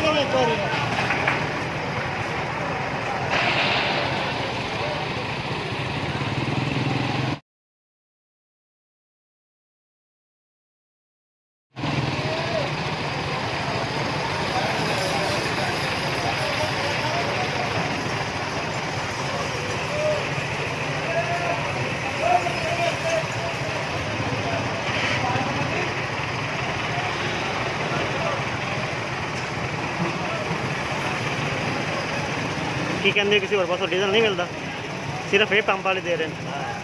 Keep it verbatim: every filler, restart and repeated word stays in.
देंगे एक बार। की कहते किसी और पासों डीजल नहीं मिलता, सिर्फ ये पंप वाले दे रहे हैं।